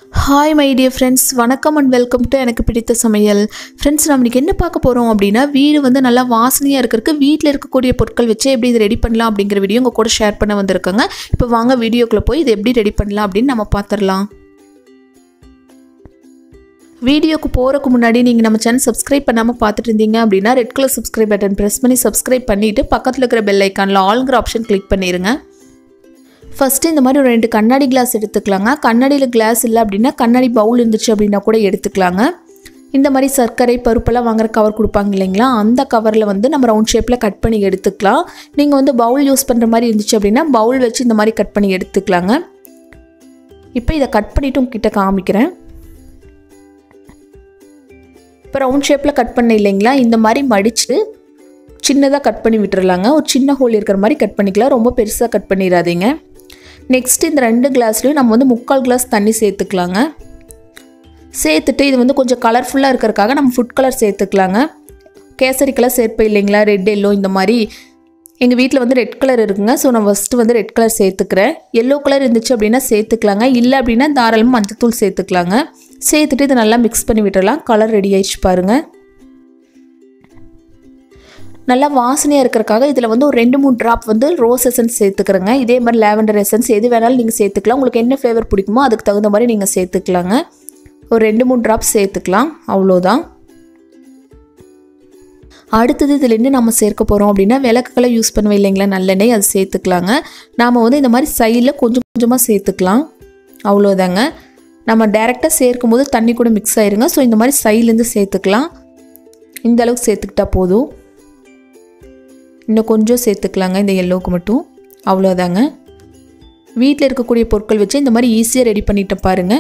Hi my dear friends, வணக்கம் and welcome to எனக்கு பிடித்த சமையல். Friends, நம்ம இன்னைக்கு என்ன பார்க்க போறோம் அப்படினா வீடு வந்து நல்லா வாசனையா இருக்குருக்கு வீட்ல இருக்கக்கூடிய பொருட்கள் வச்சு எப்படி இத ரெடி பண்ணலாம் அப்படிங்கற வீடியோ உங்க கூட ஷேர் பண்ண வந்திருக்கேங்க. இப்போ வாங்க வீடியோக்குள்ள போய் இத எப்படி ரெடி பண்ணலாம் அப்படினு நம்ம பாத்துறலாம். வீடியோக்கு போறதுக்கு முன்னாடி நீங்க நம்ம சேனல் Subscribe பண்ணாம பார்த்துட்டு இருந்தீங்க அப்படினா red colour Subscribe button press பண்ணி Subscribe பண்ணிட்டு பக்கத்துல இருக்கிற பெல் ஐகான்ல ஆல்ங்கற ஆப்ஷன் கிளிக் பண்ணிருங்க. First இந்த மாதிரி ஒரு ரெண்டு கண்ணாடி கிளாஸ் எடுத்துக்கலாங்க. கண்ணாடில கிளாஸ் இல்ல அப்படினா கண்ணாடி பவுல் இருந்துச்சு அப்படினா கூட எடுத்துக்கலாங்க. இந்த மாதிரி சர்க்கரை பருப்பெல்லாம் வாங்குற கவர் கொடுப்பாங்க இல்லைங்களா, அந்த கவர்ல வந்து நம்ம ரவுண்ட் ஷேப்ல கட் பண்ணி எடுத்துக்கலாம். நீங்க வந்து பவுல் யூஸ் பண்ற மாதிரி இருந்துச்சு அப்படினா பவுல் வச்சு இந்த மாதிரி கட் பண்ணி எடுத்துக்கலாங்க. இப்போ இத கட் பண்ணிட்டு உங்ககிட்ட காமிக்கிறேன். இப்போ ரவுண்ட் ஷேப்ல கட் பண்ண இல்லைங்களா, இந்த மாதிரி மடிச்சு சின்னதா கட் பண்ணி விட்டுறலாங்க. ஒரு சின்ன ஹோல் இருக்கிற மாதிரி கட் பண்ணிக்கலாம், ரொம்ப பெருசா கட் பண்ணிராதீங்க. நெக்ஸ்ட் இந்த ரெண்டு கிளாஸ்லயும் நம்ம வந்து 3/4 கிளாஸ் தண்ணி சேர்த்துக்கலாங்க. சேர்த்துட்டு இது வந்து கொஞ்சம் கலர்ஃபுல்லா இருக்கறதுக்காக நம்ம ஃபுட் கலர் சேர்த்துக்கலாங்க. கேசரி கலர் சேர்ப்பே இல்லைங்களா, ரெட் எல்லோ இந்த மாதிரி. எங்க வீட்ல வந்து ரெட் கலர் இருக்குங்க. சோ நான் ஃபர்ஸ்ட் வந்து ரெட் கலர் சேர்த்துக்கிறேன். எல்லோ கலர் இருந்துச்சு அப்படினா சேர்த்துக்கலாங்க. இல்ல அப்படினா தாராளமா மஞ்சள் தூள் சேர்த்துக்கலாங்க. சேர்த்துட்டு இத நல்லா mix பண்ணி விட்டுறலாம். கலர் ரெடி ஆயிடுச்சு பாருங்க. நல்லா வாசனையா இருக்கறதுக்காக இதுல வந்து ஒரு 2-3 டிராப் வந்து ரோஸ் எசன்ஸ் சேர்த்துக்கறேங்க. இதே மாதிரி லாவெண்டர் எசன்ஸ் எது வேணாலும் நீங்க சேர்த்துக்கலாம். உங்களுக்கு என்ன ஃப்ளேவர் பிடிக்குமோ அதுக்கு தகுந்த மாதிரி நீங்க சேர்த்துக்கலாங்க. ஒரு 2-3 டிராப் சேர்த்துக்கலாம், அவ்வளவுதான். அடுத்து இதுல என்ன நம்ம சேர்க்க போறோம் அப்படினா விளக்குகளை யூஸ் பண்ணுவே இல்லைங்களா, நல்லெண்ணெய், அது சேர்த்துக்கலாங்க. நாம வந்து இந்த மாதிரி சைடுல கொஞ்சம் கொஞ்சமா சேர்த்துக்கலாம், அவ்வளவுதாங்க. நம்ம டைரக்டா சேர்க்கும்போது தண்ணி கூட mix ஆயிருங்க. சோ இந்த மாதிரி சைடுல இருந்து சேர்த்துக்கலாம். இந்த அளவுக்கு சேர்த்துக்கிட்டா போதும். இன்னும் கொஞ்சம் சேர்த்துக்கலாங்க இந்த yellowக்கு மட்டும், அவ்வளவுதாங்க. வீட்ல இருக்கக்கூடிய பொருட்கள் வச்சு இந்த மாதிரி ஈஸியா ரெடி பண்ணிட்டு பாருங்க.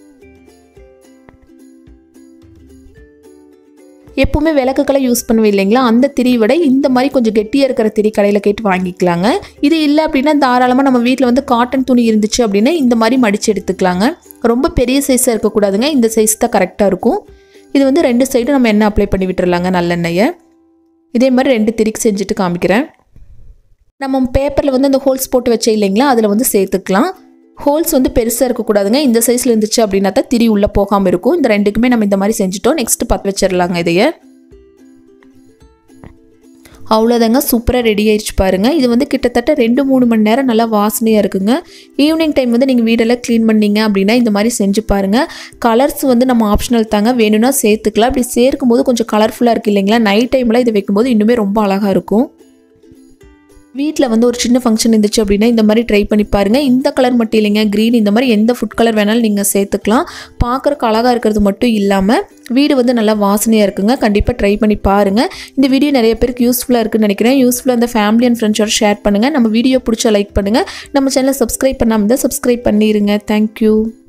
எப்பவுமே விளக்குகளை யூஸ் பண்ணுவே இல்லைங்களா, அந்த திரி விட இந்த மாதிரி கொஞ்சம் கெட்டியா இருக்கிற திரி கடையில கேட்டு வாங்கிக்கலாங்க. இது இல்ல அப்படினா தாராளமா நம்ம வீட்ல வந்து காட்டன் துணி இருந்துச்சு அப்படினா இந்த மாதிரி மடிச்சு எடுத்துக்கலாங்க. ரொம்ப பெரிய சைஸா இருக்க கூடாதுங்க, இந்த சைஸ் தான் கரெக்ட்டா இருக்கும். இது வந்து ரெண்டு சைடு நம்ம எண்ணெய் அப்ளை பண்ணி விட்டுறலாங்க, நல்லெண்ணெயை. இதே மாதிரி ரெண்டு திரிக்கு செஞ்சுட்டு காமிக்கிறேன். நம்ம பேப்பர்ல வந்து அந்த ஹோல்ஸ் போட்டு வச்சே இல்லைங்களா, அதுல வந்து சேர்த்துக்கலாம். ஹோல்ஸ் வந்து பெருசா இருக்க கூடாதுங்க, இந்த சைஸ்ல இருந்துச்சு அப்படினா தான் திரி உள்ள போகாம இருக்கும். இந்த ரெண்டுக்குமே நம்ம இந்த மாதிரி செஞ்சுட்டோம். நெக்ஸ்ட் பத்த வச்சிரலாங்க இதைய. அவ்வளவுதாங்க, சூப்பரா ரெடி ஆயிடுச்சு பாருங்க. இது வந்து கிட்டத்தட்ட 2-3 மணி நேரம் நல்லா வாசனையா இருக்குங்க. ஈவினிங் டைம் வந்து நீங்க வீடெல்லாம் க்ளீன் பண்ணீங்க அப்படினா இந்த மாதிரி செஞ்சு பாருங்க. கலர்ஸ் வந்து நம்ம ஆப்ஷனல் தாங்க, வேணும்னா சேர்த்துக்கலாம். அப்படி சேர்க்கும்போது கொஞ்சம் கலர்ஃபுல்லா இருக்கு இல்லைங்களா, நைட் டைம்ல இதை வைக்கும்போது இன்னுமே ரொம்ப அழகா இருக்கும். வீட்டில் வந்து ஒரு சின்ன ஃபங்க்ஷன் இருந்துச்சு அப்படின்னா இந்த மாதிரி ட்ரை பண்ணி பாருங்கள். இந்த கலர் மட்டும் இல்லைங்க, க்ரீன், இந்த மாதிரி எந்த ஃபுட் கலர் வேணாலும் நீங்கள் சேர்த்துக்கலாம். பார்க்குறக்கு அழகாக இருக்கிறது மட்டும் இல்லாமல் வீடு வந்து நல்லா வாசனையாக இருக்குங்க. கண்டிப்பாக ட்ரை பண்ணி பாருங்கள். இந்த வீடியோ நிறைய பேருக்கு யூஸ்ஃபுல்லாக இருக்குன்னு நினைக்கிறேன். யூஸ்ஃபுல்லாக இந்த ஃபேமிலி அண்ட் ஃப்ரெண்ட்ஸோட ஷேர் பண்ணுங்கள். நம்ம வீடியோ பிடிச்சா லைக் பண்ணுங்கள். நம்ம சேனலை சப்ஸ்கிரைப் பண்ணாமல் இருந்தால் சப்ஸ்கிரைப் பண்ணிடுங்க. தேங்க்யூ.